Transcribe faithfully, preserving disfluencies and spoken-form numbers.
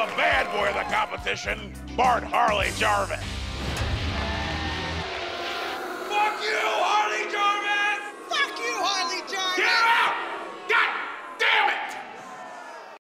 the bad boy of the competition, Bart Harley Jarvis.